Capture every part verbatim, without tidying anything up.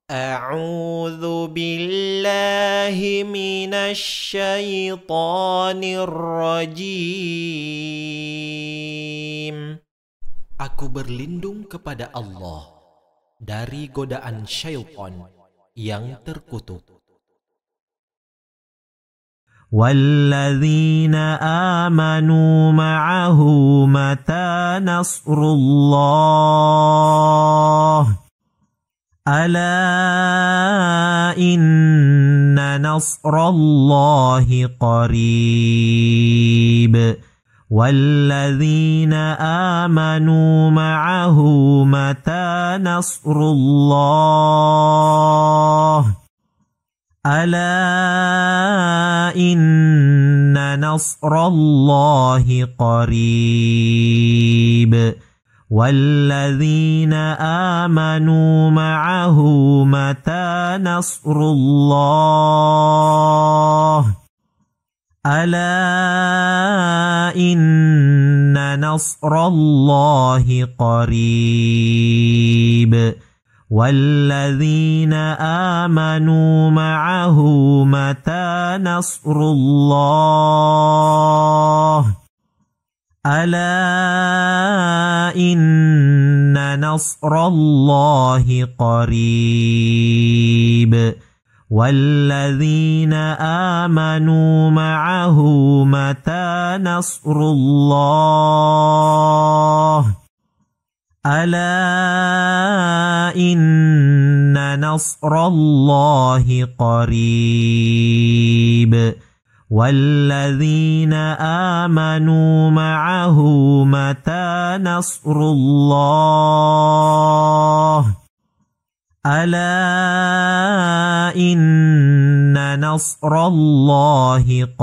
أعوذ بالله من الشيطان الرجيم. Aku berlindung kepada Allah dari godaan syaitan yang terkutuk. والذين آمنوا معه متى نصر الله ألا إن نصر الله قريب والذين آمنوا معه متى نصر الله ألا إن نصر الله قريب والذين آمنوا معه متى نصر الله ألا إن نصر الله قريب والذين آمنوا معه متى نصر الله ألا إن نصر الله قريب والذين آمنوا معه متى نصر الله ألا إن نصر الله قريب والذين آمنوا معه متى نصر الله ألا إن نصر الله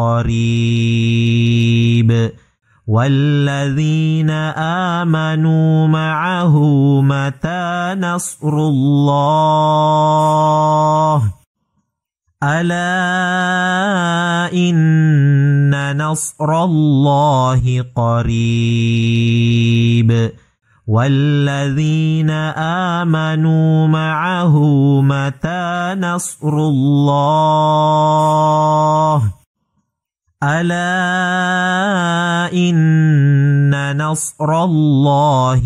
قريب والذين آمنوا معه متى نصر الله ألا إن نصر الله قريب والذين آمنوا معه متى نصر الله ألا إن نصر الله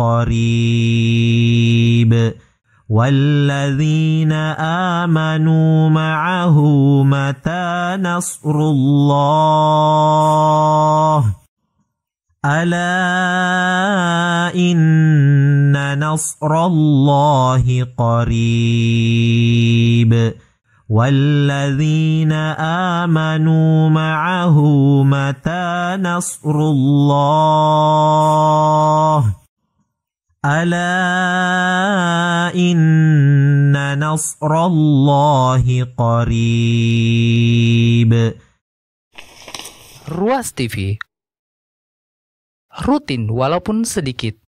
قريب والذين آمنوا معه متى نصر الله ألا إن نصر الله قريب والذين آمنوا معه متى نصر الله ألا إن نصر الله قريب. Ruas T V, rutin walaupun sedikit